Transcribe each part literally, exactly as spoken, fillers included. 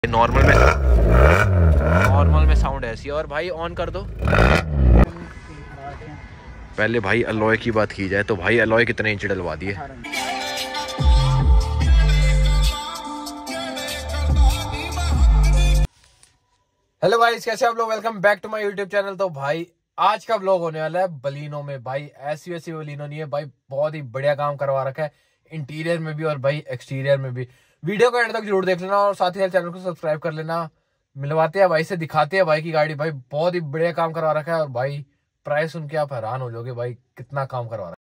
Normal में normal में sound ऐसी है। और भाई ऑन कर दो। पहले भाई अलॉय की बात की जाए तो भाई अलॉय कितने इंच डलवा दिए। हेलो भाई, कैसे आप लोग? Welcome back to my YouTube channel. तो भाई आज का व्लॉग होने वाला है बलिनो में। भाई ऐसी वैसी बलिनो नहीं है भाई, बहुत ही बढ़िया काम करवा रखा है इंटीरियर में भी और भाई एक्सटीरियर में भी। वीडियो को एंड तक जरूर देख लेना और साथ ही चैनल को सब्सक्राइब कर लेना। मिलवाते हैं भाई से, दिखाते हैं भाई की गाड़ी। भाई बहुत ही बढ़िया काम करवा रखा है और भाई प्राइस सुन के आप हैरान हो जाओगे भाई कितना काम करवा रहा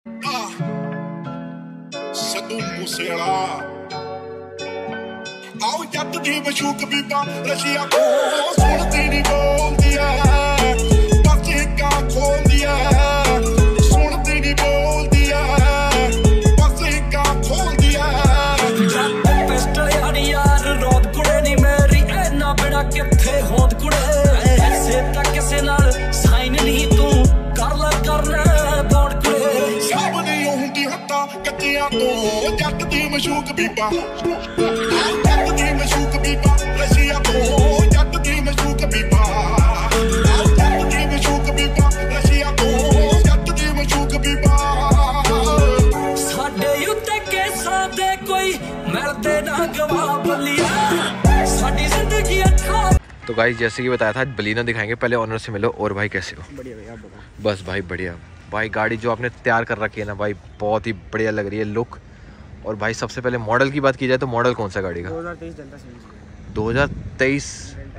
तो गाइस जैसे कि बताया था बलिनो दिखाएंगे। पहले ऑनर से मिलो। और भाई कैसे हो? बढ़िया भैया, आप बताओ। बस भाई बढ़िया। भाई गाड़ी जो आपने तैयार कर रखी है ना भाई, बहुत ही बढ़िया लग रही है लुक। और भाई सबसे पहले मॉडल की बात की जाए तो मॉडल कौन सा गाड़ी का? दो हज़ार तेईस डेल्टा सीएनजी। दो हज़ार तेईस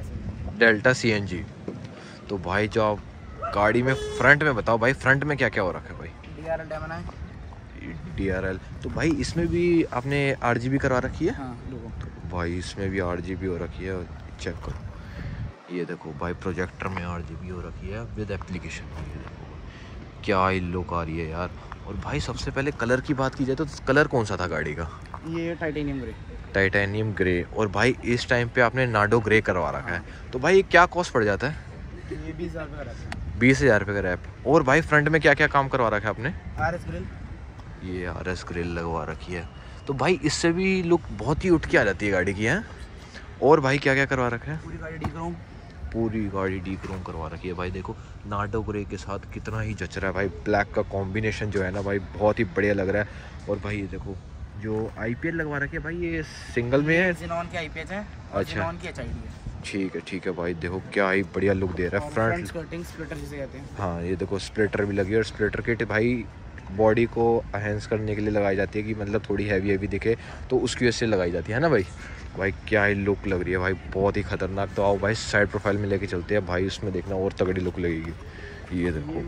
डेल्टा सीएनजी। तो भाई जो आप गाड़ी में फ्रंट में बताओ भाई, फ्रंट में क्या क्या हो रखा है भाई? डीआरएल डेमन है। डीआरएल। तो भाई इसमें भी आपने आरजीबी करवा रखी है? हाँ, तो भाई इसमें भी आरजीबी हो रखी है। चेक करो, ये देखो भाई प्रोजेक्टर में आरजीबी हो रखी है विद एप्लीकेशन। ये देखो क्या ही लुक आ रही है यार। और भाई सबसे पहले कलर की बात की जाए तो कलर कौन सा था गाड़ी का? ये टाइटेनियम ग्रे। Titanium grey. और भाई इस टाइम पे आपने नाडो ग्रे करवा रखा है। तो भाई ये क्या कॉस्ट पड़ जाता है? ये बीस हज़ार रुपये का रैप है। बीस हज़ार रुपये का रैप। और भाई फ्रंट में क्या क्या काम करवा रखा है आपने? RS grill. ये आरएस ग्रिल लगवा रखी है। तो भाई इससे भी लुक बहुत ही उठ के आ जाती है गाड़ी की है। और भाई क्या क्या करवा रखा है? पूरी गाड़ी डी क्रोम। पूरी गाड़ी डी क्रोम करवा रखी है भाई। देखो नाडो ग्रे के साथ कितना ही जच रहा है भाई। ब्लैक का कॉम्बिनेशन जो है ना भाई बहुत ही बढ़िया लग रहा है। और भाई ये देखो जो आईपीएल लगवा रखी है भाई, ये सिंगल में है। ज़ेनॉन की आईपीएच है। अच्छा, ज़ेनॉन की एचआईडी है। ठीक है ठीक है भाई। देखो क्या ही बढ़िया लुक दे रहा है। फ्रंट स्कर्टिंग स्प्लिटर जिसे कहते हैं। हाँ ये देखो स्प्लिटर भी लगी है। और स्प्लिटर किट भाई बॉडी को एनहांस करने के लिए लगाई जाती है कि मतलब थोड़ी हैवी हैवी दिखे, तो उसकी वजह से लगाई जाती है ना भाई। भाई क्या ही लुक लग रही है भाई, बहुत ही खतरनाक। तो आओ भाई साइड प्रोफाइल में लेके चलते हैं भाई, उसमें देखना और तगड़ी लुक लगेगी। ये देखो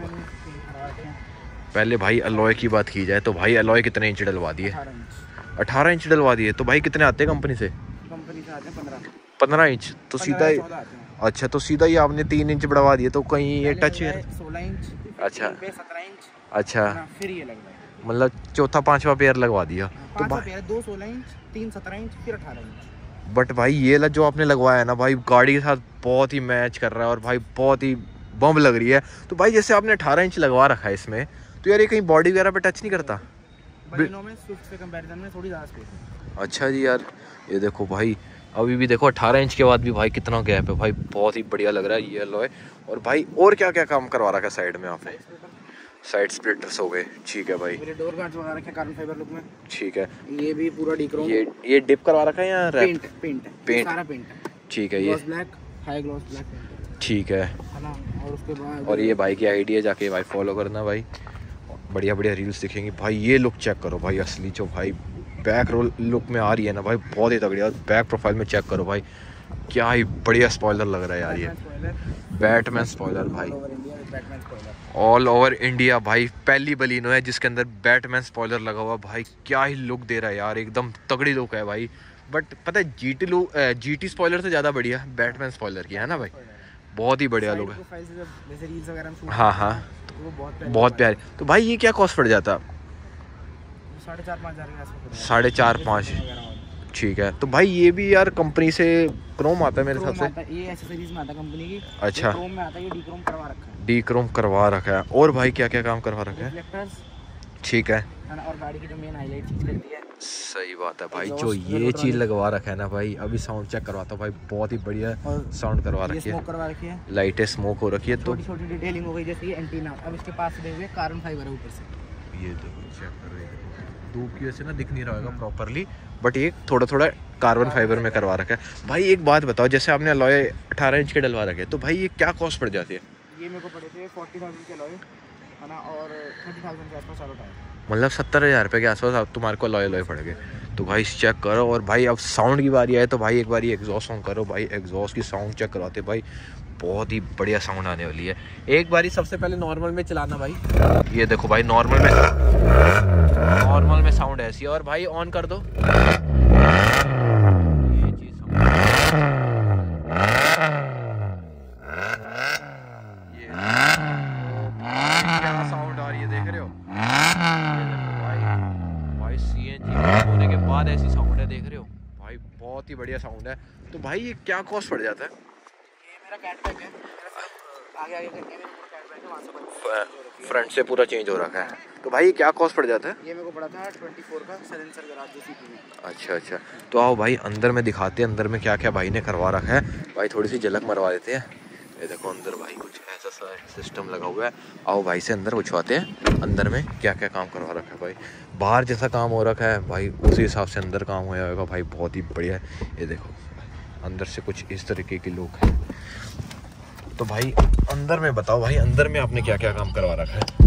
पहले भाई अलॉय की बात की जाए तो भाई अलॉय कितने इंच डलवा दिए? अठारह इंच डलवा दिए। तो भाई कितने आते हैं कंपनी से? कंपनी से आते हैं पंद्रह। पंद्रह इंच। तो सीधा अच्छा, तो सीधा ही आपने तीन इंच बढ़वा दिए। तो कहीं ये टच है सोलह इंच। अच्छा सत्रह इंच। अच्छा, फिर ये लग रहा है मतलब चौथा पांचवा पेयर लगवा दिया। तो पेयर, दो सोलह इंच, तीन सत्रह इंच, फिर अठारह इंच। बट भाई ये ला जो आपने लगवाया है ना भाई, गाड़ी के साथ बहुत ही मैच कर रहा है और भाई बहुत ही बम लग रही है। तो भाई जैसे आपने अठारह इंच लगवा रखा है इसमें, तो यार ये कहीं बॉडी वगैरह पे टच नहीं करता? बलिनो में स्विफ्ट के कंपैरिजन में थोड़ी ज़्यादा स्पेस है। अच्छा जी यार, ये देखो भाई अभी भी देखो अठारह इंच के बाद भी भाई कितना गैप है भाई, बहुत ही बढ़िया लग रहा है ये अलॉय। और भाई और क्या क्या काम करवा रखा है साइड में आपने? साइड स्प्लिटर्स हो गए, ठीक है भाई। मेरे डोर गार्ड्स लगा रखे हैं कार्बन फाइबर लुक में, ठीक है। ये भी पूरा डी क्रोम। ये ये डिप करवा रखा है या पेंट पेंट है? पेंट सारा पेंट है, ठीक है। ये black high gloss black paint, ठीक है ना। और उसके बाद और ये भाई की आईडी है, जाके भाई फॉलो करना भाई, बढ़िया बढ़िया रील्स दिखेंगी भाई। ये लुक चेक करो भाई, असली जो भाई बैक रोल लुक में आ रही है ना भाई, बहुत ही तगड़ी। और बैक प्रोफाइल में चेक करो भाई, क्या ही बढ़िया स्पॉइलर लग रहा है यार। ये बैटमैन स्पॉइलर भाई, ऑल ओवर इंडिया भाई पहली बलिनो है जिसके अंदर बैटमैन स्पॉइलर लगा हुआ भाई। क्या ही लुक दे रहा है यार, एकदम तगड़ी लुक है भाई। बट पता है जीटी लुक, जीटी स्पॉइलर से ज़्यादा बढ़िया बैटमैन स्पॉइलर की है ना भाई, बहुत ही बढ़िया लुक है। हाँ हाँ, बहुत प्यारी। तो भाई ये क्या कॉस्ट पड़ जाता? साढ़े चार पाँच हज़ार साढ़े चार पाँच, ठीक है। तो भाई ये भी यार कंपनी से क्रोम आता है मेरे हिसाब से। ये एक्सेसरीज में आता है कंपनी की। अच्छा, क्रोम में आता है, ये डी क्रोम करवा रखा है। डी क्रोम करवा रखा है। और भाई क्या क्या काम करवा रखा है? रिफ्लेक्टर्स, ठीक है। और गाड़ी की जो मेन हाईलाइट चीज रहती है सही बात है भाई। जो ये चीज लगवा रखा है ना भाई, अभी साउंड चेक करवाता हूँ भाई, बहुत ही बढ़िया साउंड करवा रखी है। स्मोक करवा रखी है, लाइटें स्मोक हो रखी है, तो छोटी छोटी डिटेलिंग हो गई जैसे ये एंटीना। अब इसके पास से देखिए कार्बन फाइबर है ऊपर से, ये देखो चेक कर रहे हैं, धूप की वजह से ना दिख नहीं रहा होगा प्रॉपरली, बट ये थोड़ा थोड़ा कार्बन फाइबर में करवा रखा है। भाई एक बात बताओ, जैसे आपने अलॉय अठारह इंच के डलवा रखे, तो भाई ये क्या कॉस्ट पड़ जाती है? ये मेरे को पड़े थे फोर्टी थाउजेंड के अलॉय है ना, और थर्टी थाउजेंड के आसपास चारों टायर, मतलब सत्तर हज़ार रुपये के आसपास आप तुम्हारे को अलॉय अलॉय पड़ गए। तो भाई चेक करो। और भाई अब साउंड की बारी आए तो भाई एक बार ये एग्जॉस्ट साउंड करो भाई, एग्जॉस्ट की साउंड चेक करवाते भाई, बहुत ही बढ़िया साउंड आने वाली है। एक बारी सबसे पहले नॉर्मल में चलाना भाई, ये देखो भाई नॉर्मल में, नॉर्मल में साउंड ऐसी है। और भाई ऑन कर दो, ये चीज साउंड आ रही है, देख रहे हो? ये देखो भाई, भाई सीएनजी होने के बाद ऐसी साउंड है, देख रहे हो भाई, बहुत ही बढ़िया साउंड है। तो भाई ये क्या कॉस्ट पड़ जाता है? ये मेरा कैटबैक है, आगे आगे करके मेरा कैटबैक है, वहाँ से फ्रंट से पूरा चेंज हो रखा है। तो भाई ये क्या कॉस्ट पड़ जाता है? ये मेरे को पड़ा था ट्वेंटी फोर का साइलेंसर गराज जो सीपी में। अच्छा अच्छा, तो आओ भाई अंदर में दिखाते हैं, अंदर में क्या क्या भाई ने करवा रखा है। भाई थोड़ी सी झलक मरवा देते हैं। ये देखो अंदर भाई कुछ ऐसा सा सिस्टम लगा हुआ है। आओ भाई से अंदर पूछवाते हैं, अंदर में क्या क्या काम करवा रखा है भाई। बाहर जैसा काम हो रखा है भाई, उसी हिसाब से अंदर काम होया होगा भाई, बहुत ही बढ़िया है। ये देखो अंदर से कुछ इस तरीके के लोग हैं। तो भाई अंदर में बताओ भाई, अंदर में आपने क्या क्या काम करवा रखा है?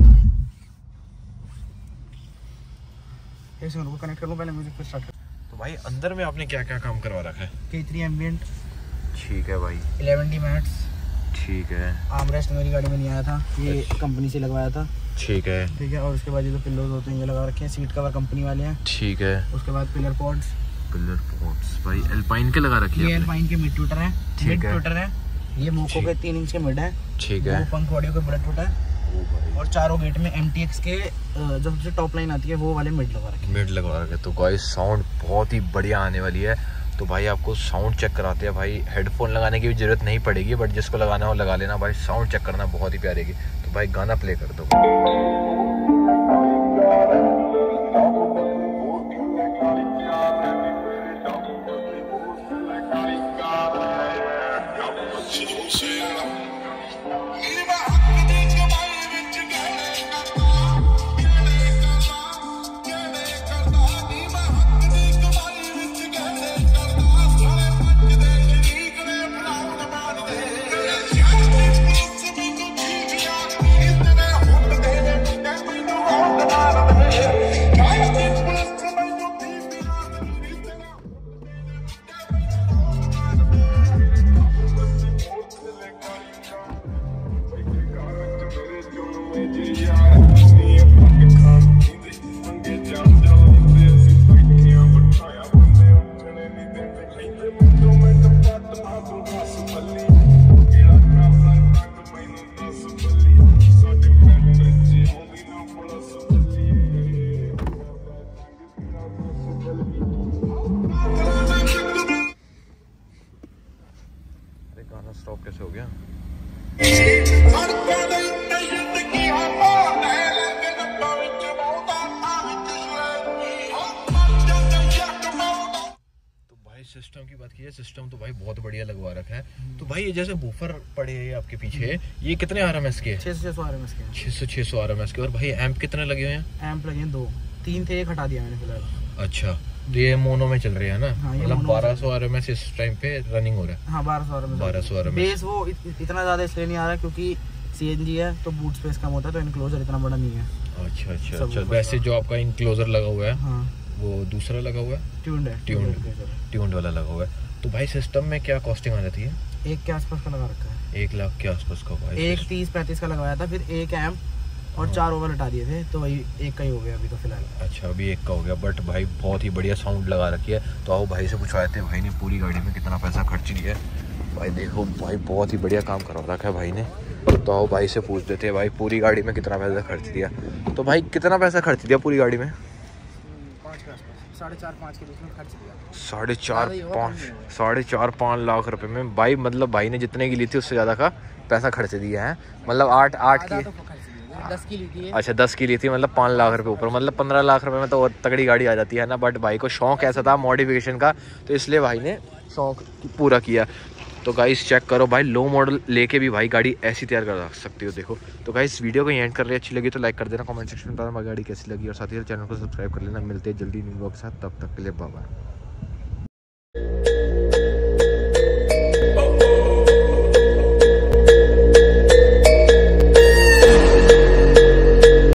कैसे उनको कनेक्ट करूं, पहले म्यूजिक पे स्टार्ट कर। तो भाई अंदर में आपने क्या क्या काम करवा रखा है? के थ्री एम्बिएंट, ठीक है भाई, इलेवन डी मैट्स, ठीक है। आर्मरेस्ट मेरी गाड़ी में नहीं आया था, ये कंपनी से लगवाया था, ठीक है ठीक है। और उसके बाद ये जो पिल्लोज होते हैं ये लगा रखे हैं, सीट कवर कंपनी वाले हैं, ठीक है। उसके बाद पिलर पॉड्स, पिलर पॉड्स भाई एल्पाइन के लगा रखी है, ये एल्पाइन के मिड ट्यूटर है, ठीक मिड है। ट्यूटर है, ये मोको के तीन इंच के मिड है, ठीक है। पंख ऑडियो के बुलेट ट्यूटर है, और चारों गेट में एम टी एक्स के जो सबसे टॉप लाइन आती है वो वाले मिड लगा रखे हैं, मिड लगा रखे। तो गाइस साउंड बहुत ही बढ़िया आने वाली है। तो भाई आपको साउंड चेक कराते हैं भाई, हेडफोन लगाने की भी जरूरत नहीं पड़ेगी, बट जिसको लगाना हो लगा लेना भाई, साउंड चेक करना बहुत ही प्यारी है। तो भाई गाना प्ले कर दो। स्टॉप कैसे हो गया? तो भाई सिस्टम की बात की है, सिस्टम तो भाई बहुत बढ़िया लगवा रखा है। तो भाई ये जैसे बूफर पड़े हैं आपके पीछे, ये कितने आरएमएस के? छह सौ छह सौ आरएमएस के, छह सौ छह सौ आरएमएस के। और भाई एम्प कितने लगे हुए हैं? एम्प लगे हैं दो, तीन थे, एक हटा दिया मैंने फिलहाल। अच्छा, तो ये मोनो में चल रहे हैं ना? हाँ, मतलब बारह सौ आरएमएस इस टाइम पे रनिंग हो रहा है। हाँ बारह सौ आरएमएस, बारह सौ आरएमएस। बेस वो इत, इतना ज्यादा इसलिए नहीं आ रहा क्योंकि सीएनजी है तो बूट स्पेस कम होता है, तो इनक्लोजर इतना बड़ा नहीं है। अच्छा अच्छा अच्छा। वैसे जो आपका इनक्लोजर लगा हुआ है, हाँ, वो दूसरा लगा हुआ है, ट्यून्ड है, ट्यून्ड ट्यून्ड वाला लगा हुआ है। तो भाई सिस्टम में क्या कॉस्टिंग आ जाती है? एक के आसपास का लगा रखा है, एक लाख के आसपास का भाई। एक तीस पैंतीस का लगवाया था, फिर एक एम्प और चार ओवर हटा दिए थे, तो वही एक का ही हो गया अभी तो फिलहाल। अच्छा, अभी एक का हो गया, बट भाई बहुत ही बढ़िया साउंड लगा रखी है। तो आओ भाई से पूछवाए थे, भाई ने पूरी गाड़ी में कितना पैसा खर्च किया है। भाई देखो भाई बहुत ही बढ़िया काम करवा रखा है भाई ने। तो आओ भाई से पूछ देते हैं, भाई पूरी गाड़ी में कितना पैसा खर्च दिया। तो भाई कितना पैसा खर्च दिया पूरी गाड़ी में? पाँच के आसपास, साढ़े चार पाँच के बीच में खर्च दिया। साढ़े चार पाँच साढ़े चार पाँच लाख रुपए में भाई, मतलब भाई ने जितने की ली थी उससे ज़्यादा का पैसा खर्च दिया है। मतलब आठ आठ की दस की ली थी। अच्छा दस की ली थी, मतलब पाँच लाख रुपए ऊपर, मतलब पंद्रह लाख रुपए में तो और तगड़ी गाड़ी आ जाती है ना। बट भाई को शौक ऐसा था मॉडिफिकेशन का, तो इसलिए भाई ने शौक पूरा किया। तो गाइस चेक करो भाई, लो मॉडल लेके भी भाई गाड़ी ऐसी तैयार कर सकती हो, देखो। तो गाइस वीडियो को एंड कर रही, अच्छी लगी तो लाइक कर देना, कमेंट सेक्शन में बताना गाड़ी कैसी लगी, और साथ ही चैनल को सब्सक्राइब कर लेना। मिलते हैं जल्दी न्यू ब्लॉग के साथ, तब तक के लिए बाय बाय।